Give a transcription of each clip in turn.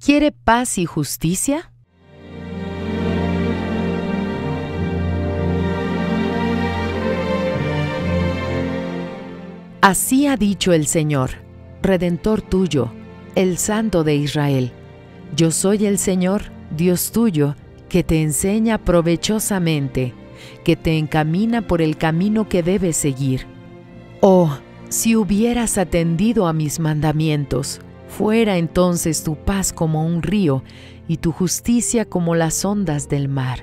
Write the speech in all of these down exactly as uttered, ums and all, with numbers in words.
¿Quiere paz y justicia? Así ha dicho el Señor, Redentor tuyo, el Santo de Israel. Yo soy el Señor, Dios tuyo, que te enseña provechosamente, que te encamina por el camino que debes seguir. Oh, si hubieras atendido a mis mandamientos, fuera entonces tu paz como un río y tu justicia como las ondas del mar.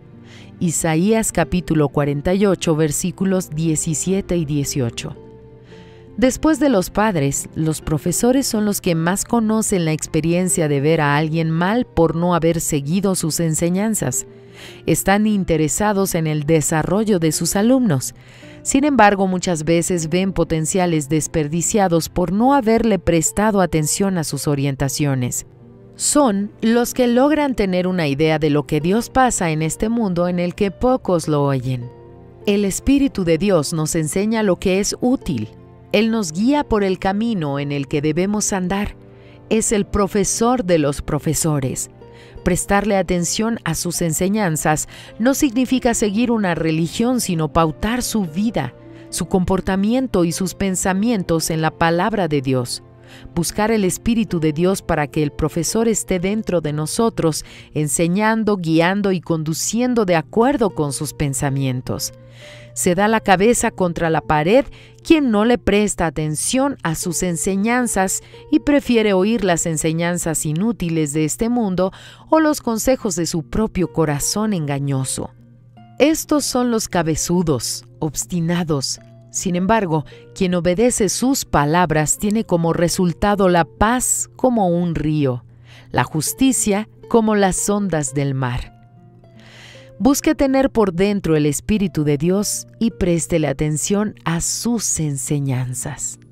Isaías capítulo cuarenta y ocho, versículos diecisiete y dieciocho. Después de los padres, los profesores son los que más conocen la experiencia de ver a alguien mal por no haber seguido sus enseñanzas. Están interesados en el desarrollo de sus alumnos. Sin embargo, muchas veces ven potenciales desperdiciados por no haberle prestado atención a sus orientaciones. Son los que logran tener una idea de lo que Dios pasa en este mundo en el que pocos lo oyen. El Espíritu de Dios nos enseña lo que es útil. Él nos guía por el camino en el que debemos andar. Es el profesor de los profesores. Prestarle atención a sus enseñanzas no significa seguir una religión, sino pautar su vida, su comportamiento y sus pensamientos en la palabra de Dios. Buscar el Espíritu de Dios para que el profesor esté dentro de nosotros, enseñando, guiando y conduciendo de acuerdo con sus pensamientos. Se da la cabeza contra la pared quien no le presta atención a sus enseñanzas y prefiere oír las enseñanzas inútiles de este mundo o los consejos de su propio corazón engañoso. Estos son los cabezudos, obstinados. Sin embargo, quien obedece sus palabras tiene como resultado la paz como un río, la justicia como las ondas del mar. Busque tener por dentro el Espíritu de Dios y préstele atención a sus enseñanzas.